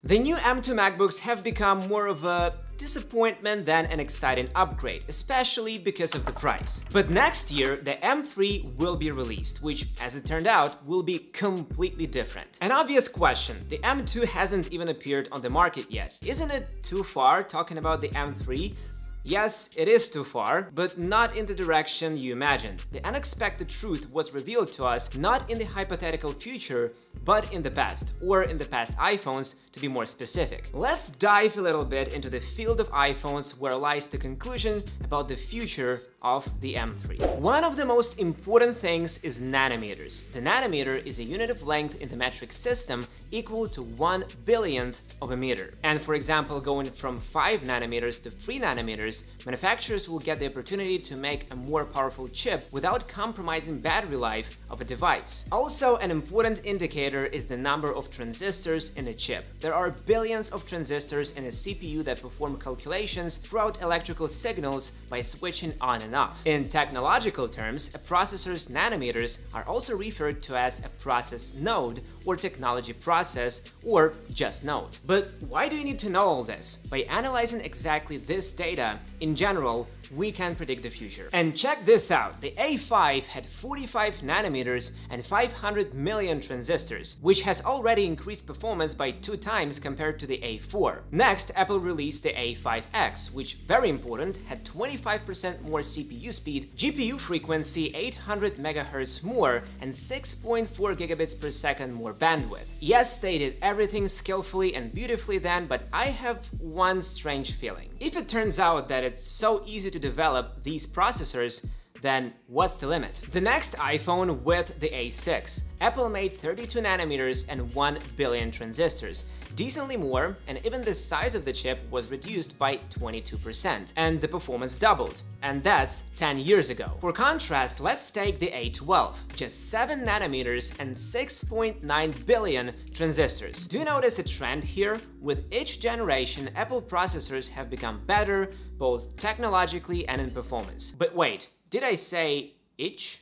The new M2 MacBooks have become more of a disappointment than an exciting upgrade, especially because of the price. But next year, the M3 will be released, which, as it turned out, will be completely different. An obvious question: the M2 hasn't even appeared on the market yet. Isn't it too far talking about the M3? Yes, it is too far, but not in the direction you imagined. The unexpected truth was revealed to us not in the hypothetical future, but in the past, or in the past iPhones, to be more specific. Let's dive a little bit into the field of iPhones where lies the conclusion about the future of the M3. One of the most important things is nanometers. The nanometer is a unit of length in the metric system equal to 1/1000th of a meter. And for example, going from 5 nanometers to 3 nanometers, manufacturers will get the opportunity to make a more powerful chip without compromising battery life of a device. Also, an important indicator is the number of transistors in a chip. There are billions of transistors in a CPU that perform calculations throughout electrical signals by switching on and off. In technological terms, a processor's nanometers are also referred to as a process node or technology process or just node. But why do you need to know all this? By analyzing exactly this data, in general, we can predict the future. And check this out, the A5 had 45 nanometers and 500 million transistors, which has already increased performance by 2 times compared to the A4. Next, Apple released the A5X, which, very important, had 25% more CPU speed, GPU frequency 800 MHz more, and 6.4 gigabits per second more bandwidth. Yes, they did everything skillfully and beautifully then, but I have one strange feeling. If it turns out that it's so easy to develop these processors, then what's the limit? The next iPhone with the A6. Apple made 32 nanometers and 1 billion transistors, decently more, and even the size of the chip was reduced by 22%, and the performance doubled. And that's 10 years ago. For contrast, let's take the A12, just 7 nanometers and 6.9 billion transistors. Do you notice a trend here? With each generation, Apple processors have become better, both technologically and in performance. But wait, did I say each?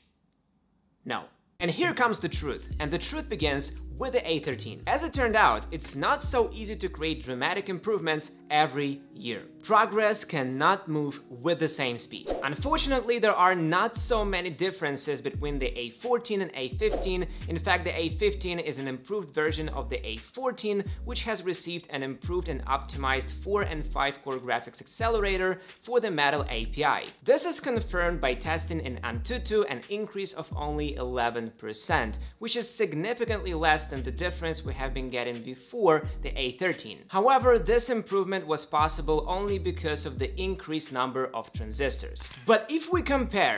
No. And here comes the truth, and the truth begins with the A13. As it turned out, it's not so easy to create dramatic improvements every year. Progress cannot move with the same speed. Unfortunately, there are not so many differences between the A14 and A15. In fact, the A15 is an improved version of the A14, which has received an improved and optimized 4 and 5 core graphics accelerator for the Metal API. This is confirmed by testing in Antutu an increase of only 11%, which is significantly less than the difference we have been getting before the A13. However, this improvement was possible only because of the increased number of transistors. But if we compare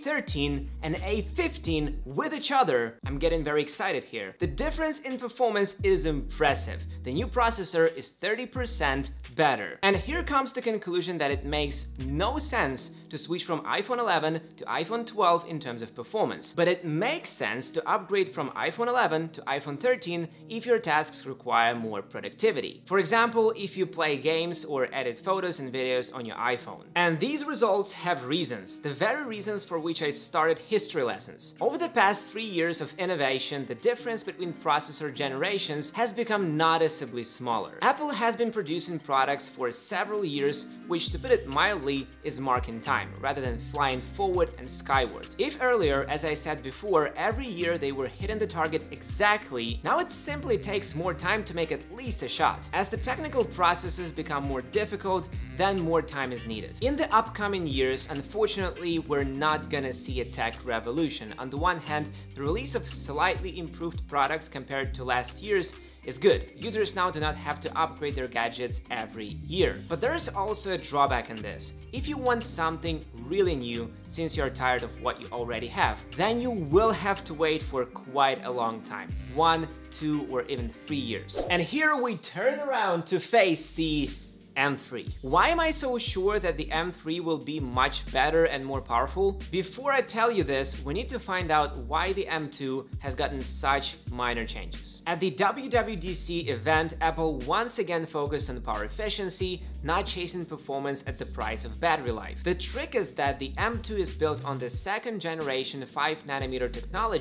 A13 and A15 with each other, I'm getting very excited here. The difference in performance is impressive. The new processor is 30% better. And here comes the conclusion that it makes no sense to switch from iPhone 11 to iPhone 12 in terms of performance. But it makes sense to upgrade from iPhone 11 to iPhone 13 if your tasks require more productivity. For example, if you play games or edit photos and videos on your iPhone. And these results have reasons, the very reasons for which I started history lessons. Over the past 3 years of innovation, the difference between processor generations has become noticeably smaller. Apple has been producing products for several years, which, to put it mildly, is marking time, rather than flying forward and skyward. If earlier, as I said before, every year they were hitting the target exactly, now it simply takes more time to make at least a shot. As the technical processes become more difficult, then more time is needed. In the upcoming years, unfortunately, we're not gonna see a tech revolution. On the one hand, the release of slightly improved products compared to last year's is good. Users now do not have to upgrade their gadgets every year. But there is also a drawback in this. If you want something really new, since you're tired of what you already have, then you will have to wait for quite a long time. 1, 2, or even 3 years. And here we turn around to face the M3. Why am I so sure that the M3 will be much better and more powerful? Before I tell you this, we need to find out why the M2 has gotten such minor changes. At the WWDC event, Apple once again focused on power efficiency, not chasing performance at the price of battery life. The trick is that the M2 is built on the second generation 5nm technology,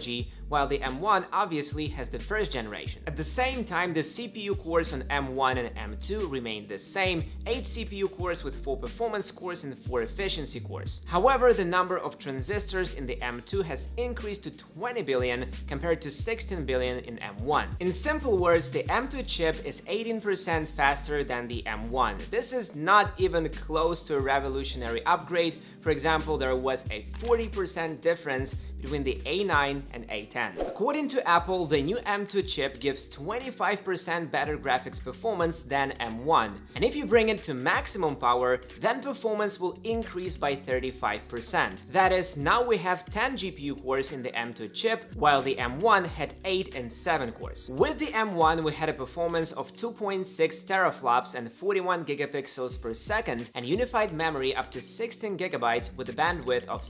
while the M1 obviously has the first generation. At the same time, the CPU cores on M1 and M2 remain the same, 8 CPU cores with 4 performance cores and 4 efficiency cores. However, the number of transistors in the M2 has increased to 20 billion compared to 16 billion in M1. In simple words, the M2 chip is 18% faster than the M1. This is not even close to a revolutionary upgrade. For example, there was a 40% difference between the A9 and A10. According to Apple, the new M2 chip gives 25% better graphics performance than M1. And if you bring it to maximum power, then performance will increase by 35%. That is, now we have 10 GPU cores in the M2 chip, while the M1 had 8 and 7 cores. With the M1, we had a performance of 2.6 teraflops and 41 gigapixels per second, and unified memory up to 16 gigabytes with a bandwidth of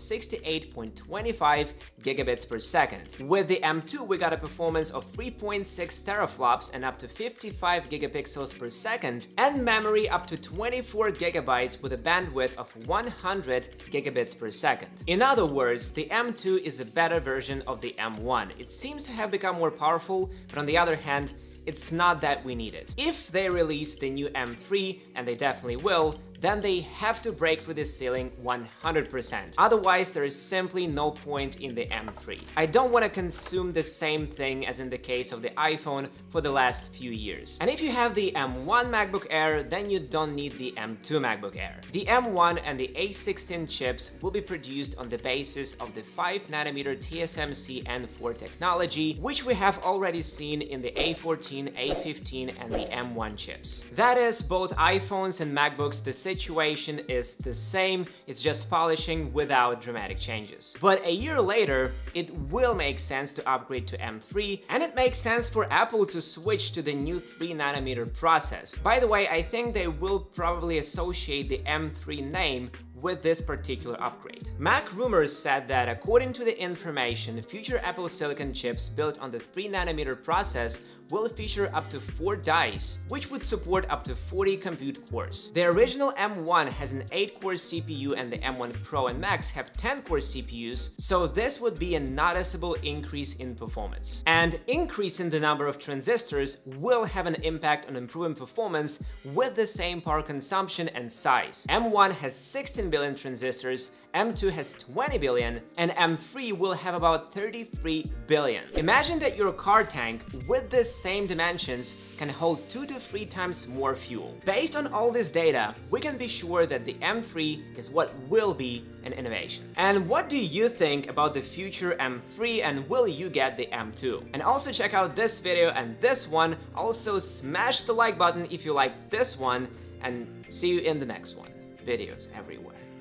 68.25 gigabits per second. With the M2, we got a performance of 3.6 teraflops and up to 55 gigapixels per second, and memory up to 24 gigabytes with a bandwidth of 100 gigabits per second. In other words, the M2 is a better version of the M1. It seems to have become more powerful, but on the other hand, it's not that we need it. If they release the new M3, and they definitely will, then they have to break through this ceiling 100%. Otherwise, there is simply no point in the M3. I don't want to consume the same thing as in the case of the iPhone for the last few years. And if you have the M1 MacBook Air, then you don't need the M2 MacBook Air. The M1 and the A16 chips will be produced on the basis of the 5nm TSMC N4 technology, which we have already seen in the A14, A15, and the M1 chips. That is, both iPhones and MacBooks, the situation is the same, it's just polishing without dramatic changes. But a year later, it will make sense to upgrade to M3, and it makes sense for Apple to switch to the new 3nm process. By the way, I think they will probably associate the M3 name with this particular upgrade. Mac Rumors said that according to the information, future Apple Silicon chips built on the 3nm process will feature up to 4 dies, which would support up to 40 compute cores. The original M1 has an 8-core CPU and the M1 Pro and Max have 10-core CPUs, so this would be a noticeable increase in performance. And increasing the number of transistors will have an impact on improving performance with the same power consumption and size. M1 has 16 billion transistors, M2 has 20 billion, and M3 will have about 33 billion. Imagine that your car tank with the same dimensions can hold 2 to 3 times more fuel. Based on all this data, we can be sure that the M3 is what will be an innovation. And what do you think about the future M3, and will you get the M2? And also check out this video and this one. Also smash the like button if you like this one, and see you in the next one. Videos everywhere.